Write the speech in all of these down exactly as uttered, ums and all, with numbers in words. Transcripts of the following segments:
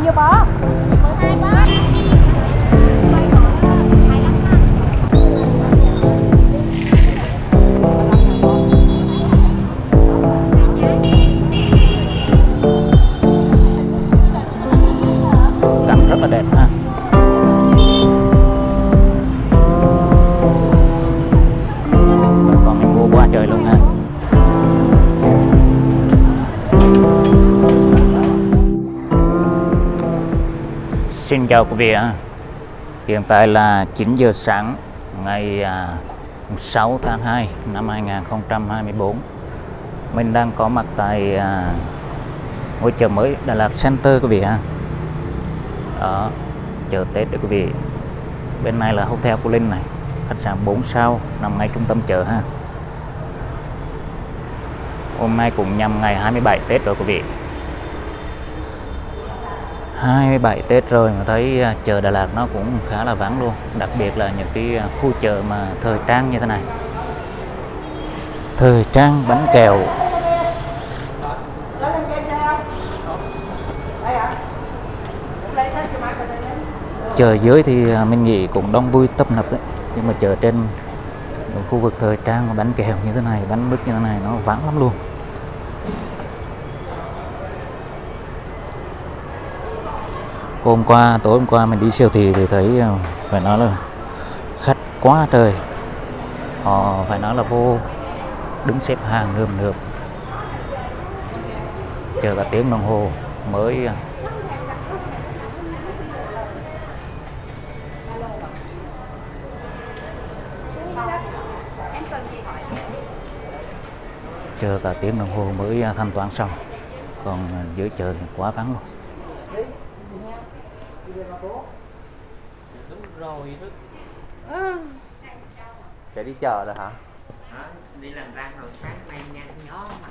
nhiêu bó? mười hai bó. Cảnh rất là đẹp ha. Còn mình mua quá trời luôn ha. Xin chào quý vị ạ. Hiện tại là chín giờ sáng ngày sáu tháng hai năm hai nghìn không trăm hai mươi tư. Mình đang có mặt tại ngôi chợ mới Đà Lạt Center quý vị ha. Đó, chợ Tết đấy quý vị. Bên này là hotel của Linh này, khách sạn bốn sao nằm ngay trung tâm chợ ha. Hôm nay cũng nhằm ngày hai mươi bảy Tết rồi quý vị. hai mươi bảy Tết rồi mà thấy chợ Đà Lạt nó cũng khá là vắng luôn, đặc biệt là những cái khu chợ mà thời trang như thế này. Thời trang bánh kẹo. Chợ dưới thì mình nghĩ cũng đông vui tấp nập đấy, nhưng mà chợ trên khu vực thời trang và bánh kẹo như thế này, bánh mứt như thế này nó vắng lắm luôn. Hôm qua, tối hôm qua mình đi siêu thị thì thấy phải nói là khách quá trời. Họ phải nói là vô đứng xếp hàng nườm nượp, chờ cả tiếng đồng hồ mới chờ cả tiếng đồng hồ mới thanh toán xong. Còn dưới chợ thì quá vắng luôn. Đúng rồi đó. Ừ. Chạy đi chợ rồi hả? Hả? Đi làm răng rồi sáng nay nhăn nhó mặt.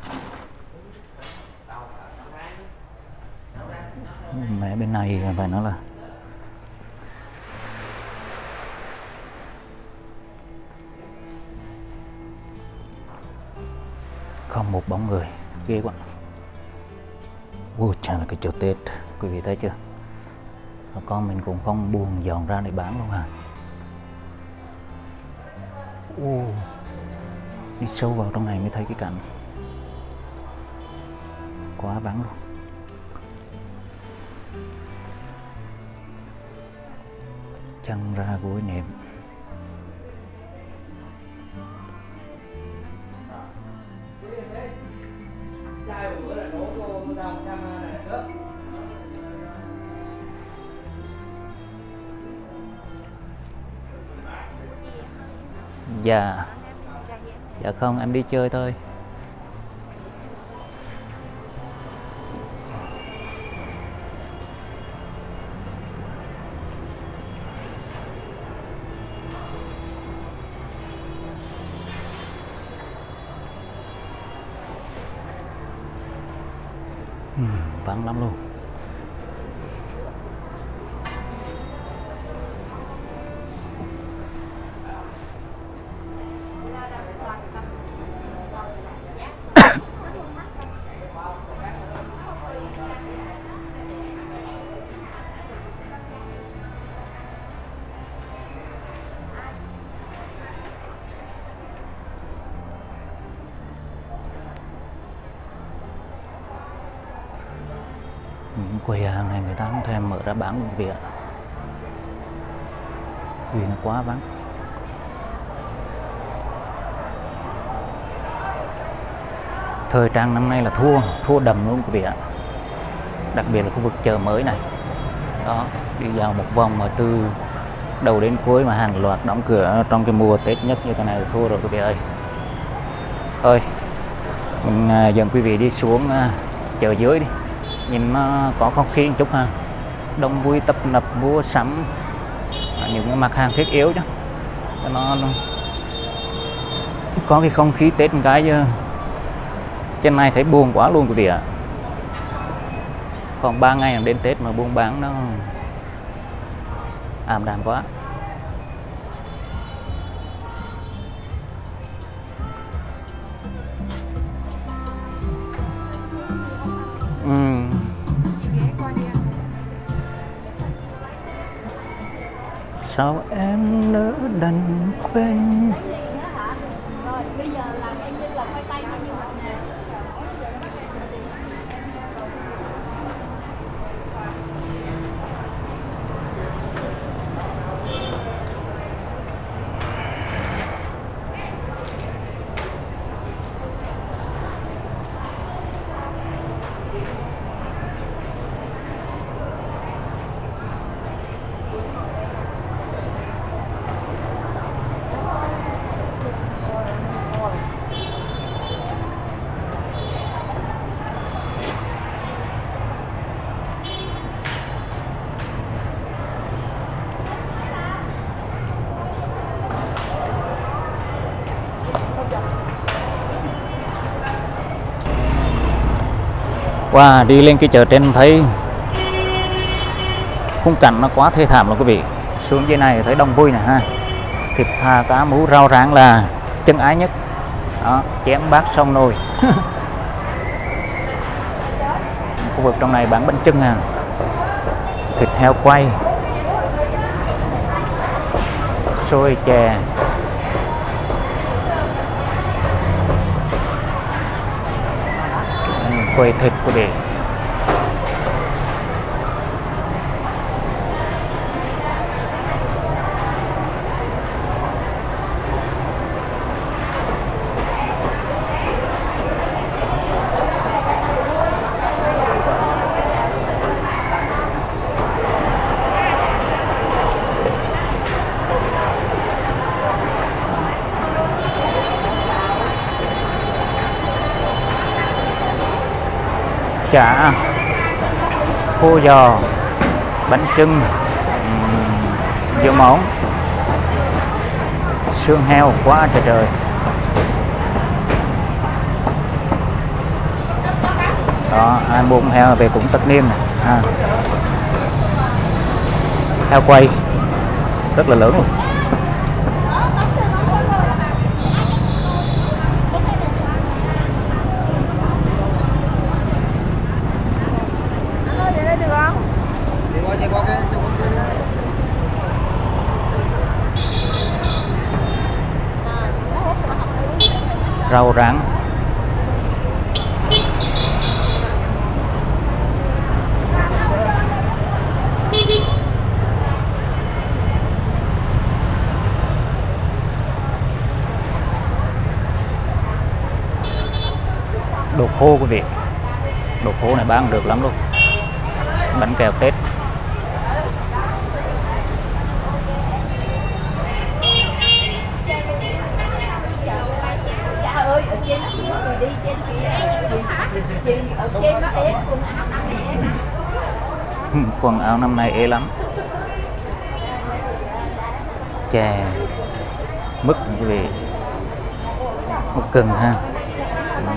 Mẹ bên này phải nói là không một bóng người, ghê quá. Ôi chà, là cái chợ Tết quý vị thấy chưa? Con mình cũng không buồn dọn ra để bán luôn à. Ô, đi sâu vào trong này mới thấy cái cảnh quá vắng luôn. Chân ra gối nệm. Dạ. Dạ không, em đi chơi thôi. Ừ, vắng lắm luôn. Những quầy hàng này người ta không thèm mở ra bán luôn quý vị ạ, vì nó quá vắng. Thời trang năm nay là thua thua đầm luôn quý vị ạ, đặc biệt là khu vực chợ mới này. Đó, đi vào một vòng mà từ đầu đến cuối mà hàng loạt đóng cửa trong cái mùa Tết nhất như thế này là thua rồi quý vị ơi. Thôi mình dẫn quý vị đi xuống chợ dưới đi, nhìn nó có không khí một chút ha, đông vui tấp nập mua sắm những cái mặt hàng thiết yếu chứ, cho nó, nó có cái không khí Tết một cái chứ. Trên này thấy buồn quá luôn quý vị ạ. Còn ba ngày đến Tết mà buôn bán nó ảm đạm quá. Ừ. sao em nỡ đành quên. Rồi bây giờ làm em như là khoai tây bao nhiêu mặt nè. Wow, đi lên cái chợ trên thấy khung cảnh nó quá thê thảm luôn quý vị. Xuống dưới này thấy đông vui nè ha. Thịt tha cá mú rau rán là chân ái nhất. Đó, chén bát xong nồi. Khu vực trong này bán bánh chưng à. Thịt heo quay, xôi chè, quầy thịt quý vị. Chả, khô giò, bánh chưng, rượu mỏng, xương heo quá trời trời. Đó, ai mua con heo về cũng tất niên này. À. Heo quay rất là lớn luôn. Rau rán, đồ khô quý vị. Đồ khô này bán được lắm luôn. Bánh kẹo Tết. Ơi, ở trên nó người đi trên kia chị ở trên nó ế quần áo năm nay ế lắm. Quần áo năm nay ế lắm. Chè, mứt quý vị, mứt gừng ha. Ừ.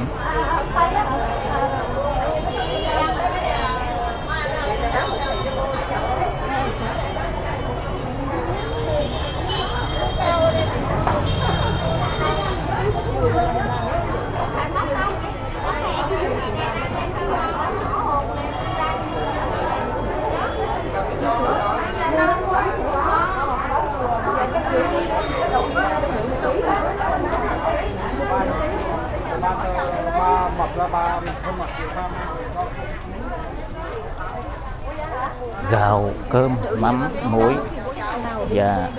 Gạo, cơm, mắm, muối và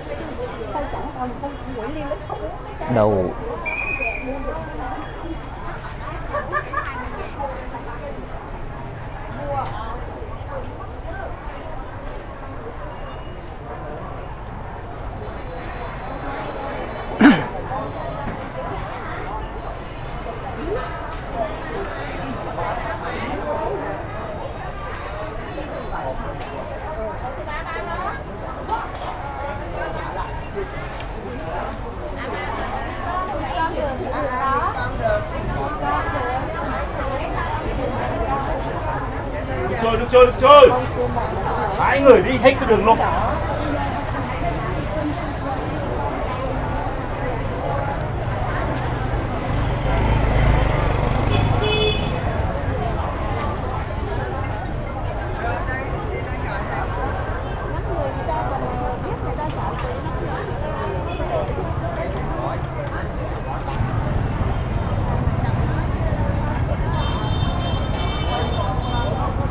đậu. Chơi được chơi được chơi. Hai người đi hết cái đường luôn.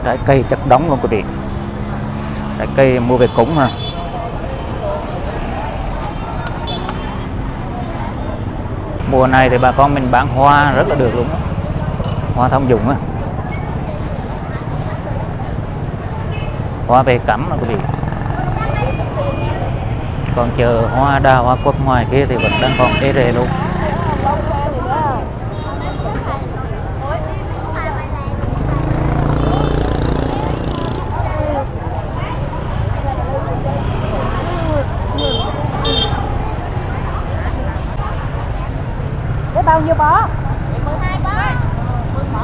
Trái cây chất đống luôn quý vị. Trái cây mua về cúng mà. Mùa này thì bà con mình bán hoa rất là được luôn đó. Hoa thông dụng á. Hoa về cắm mà quý vị. Còn chờ hoa đào, hoa quất ngoài kia thì vẫn đang còn ế rề luôn. Để bao nhiêu bó? mười hai bó. mười bó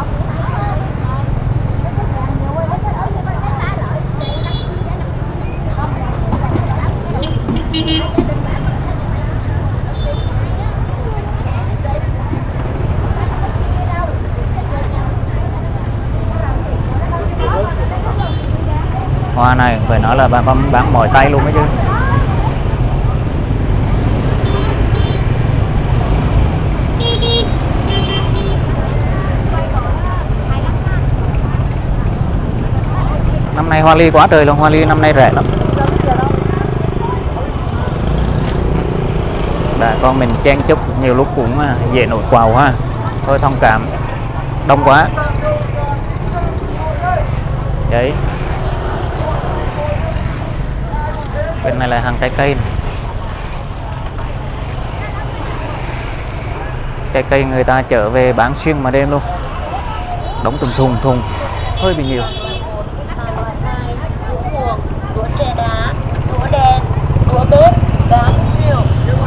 Hoa này phải nói là bà con bán mỏi tay luôn đấy chứ. Năm nay hoa ly quá trời luôn, hoa ly năm nay rẻ lắm. Bà con mình chen chúc nhiều lúc cũng dễ nổi quào ha. Thôi thông cảm, đông quá. Đấy. Bên này là hàng trái cây này. Trái cây người ta chở về bán xuyên mà đêm luôn. Đóng từng thùng thùng, hơi bị nhiều. đũa chè đá, đũa đèn, đũa bếp, cám rượu.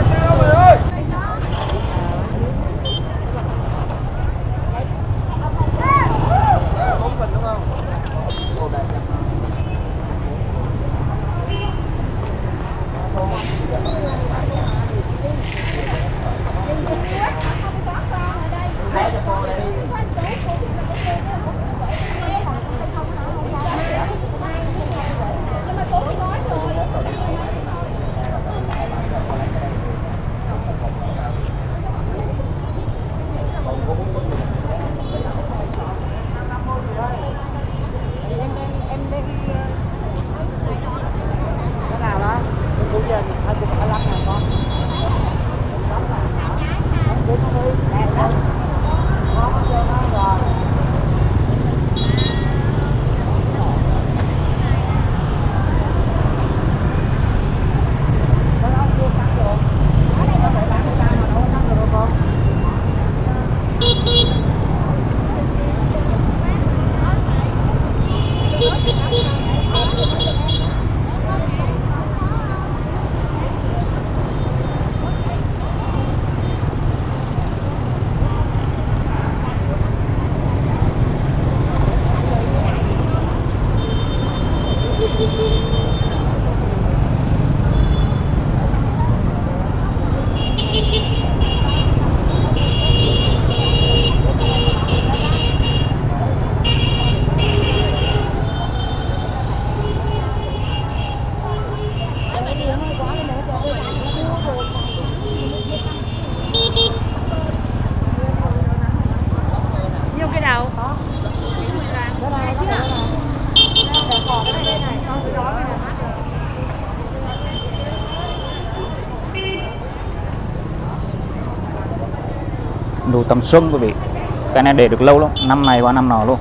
Đồ tầm xuân quý vị. Cái này để được lâu lắm, năm này qua năm nọ luôn.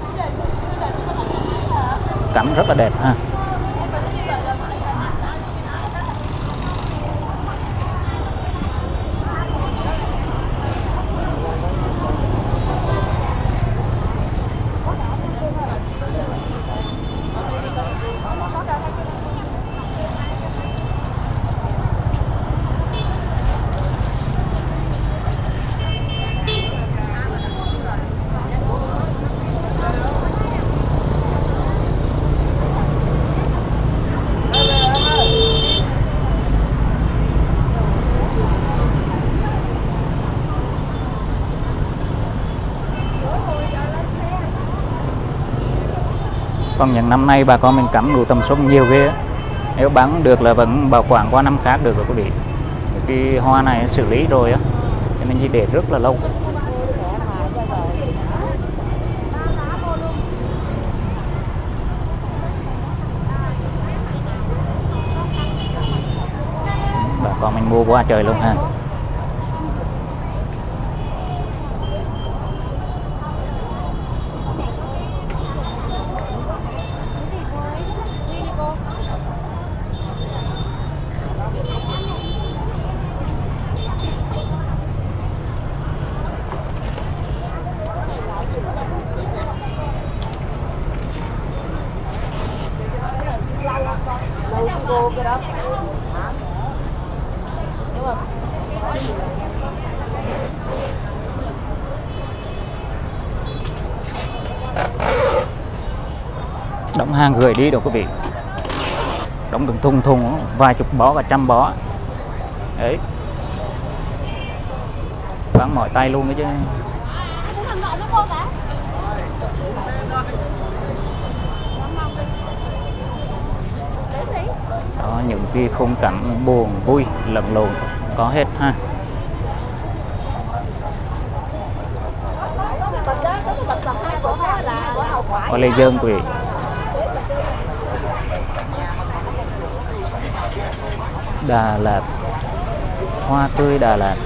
Cắm rất là đẹp ha. Còn những năm nay bà con mình cắm đủ tầm xuân nhiều ghê. Nếu bán được là vẫn bảo quản qua năm khác được rồi quý vị. Cái hoa này xử lý rồi á, cho nên chỉ để rất là lâu. mua quá trời luôn ha. Cô cái đó đúng không? Đóng hàng gửi đi đâu quý vị, đóng từng thùng thùng vài chục bó và trăm bó đấy, bán mỏi tay luôn đấy chứ. Đó, những cái khung cảnh buồn vui lẫn lộn có hết ha. Có lê dơn quý vị. Đà Lạt, hoa tươi Đà Lạt.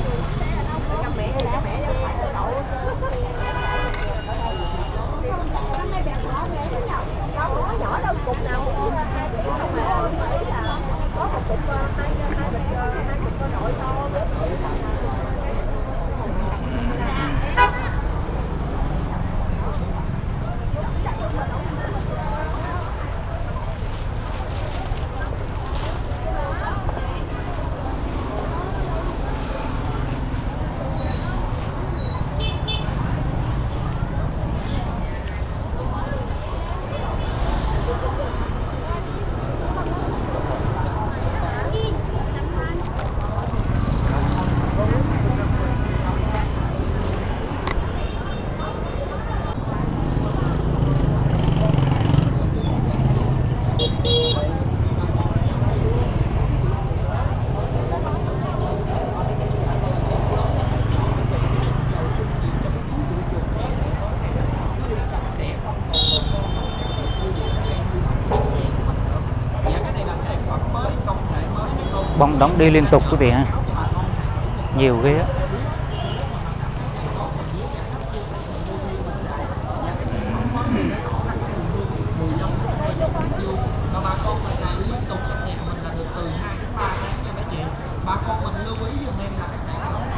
Bong đóng đi liên tục quý vị ha, nhiều ghê á. Bà con mà xài liên tục trong nhà mình là được từ hai đến ba tháng nha mấy chị. Bà con mình lưu ý giùm em là cái sản phẩm